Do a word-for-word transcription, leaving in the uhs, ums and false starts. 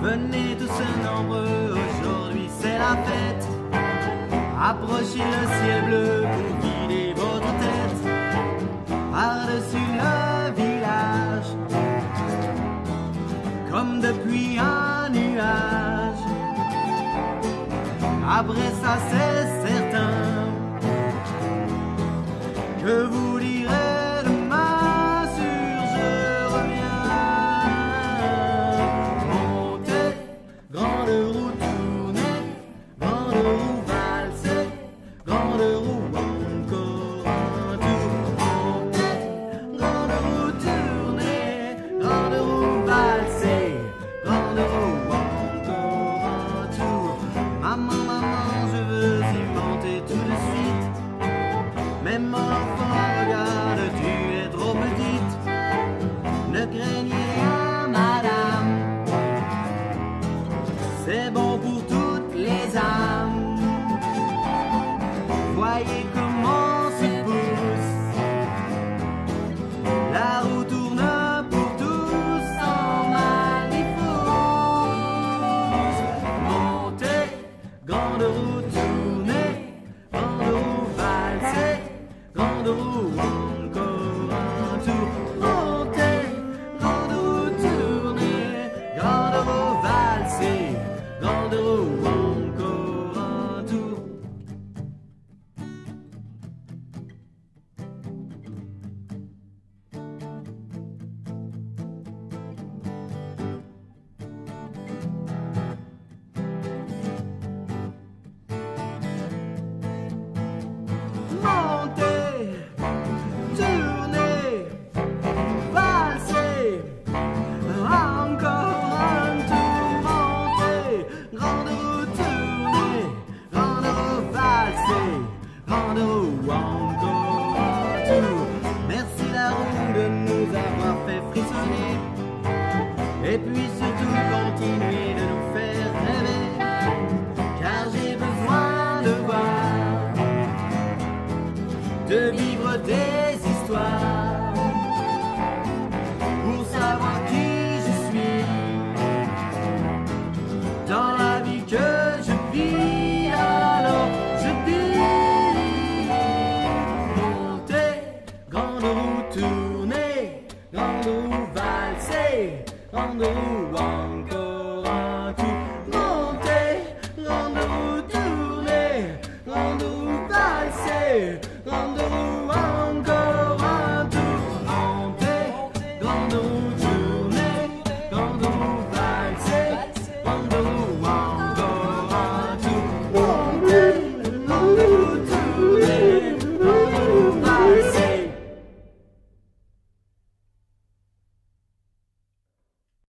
Venez tous nombreux, aujourd'hui c'est la fête. Approchez le ciel bleu pour vider votre tête. Par-dessus le village, comme depuis un nuage. Après ça c'est certain que vous direz demain sur je reviens. Montez, grande roue tournée, grande roue valsée, grande roue encore un tour. Montez, grande roue tournée, grande roue valsée, grande roue encore un tour. Maman, maman, je veux y monter tout de suite. Mais mon enfant, regarde, tu es trop petite. Ne craignez rien, madame. C'est bon pour toutes les âmes. Voyez comment se pousse. La roue tourne pour tous en malifousse. Montez, grande roue tournée, grande roue valsée, grande roue encore un tour. Montez, grande roue tournée, grande roue valsée, grande roue encore un tour. Montez, tournez, valsez, encore un tour. Montez, grande roue tournée, grande roue valsée, grande roue encore un tour. Merci la roue de nous avoir fait frissonner, et puis surtout continuez de nous faire rêver, car j'ai besoin de voir, de vivre des histoires, pour savoir qui je suis, dans la vie que je vis. Alors je dis, montez, grande roue tournée, grande roue valsée, grande roue encore un tour. Montez, grande roue tournée, grande roue valsée,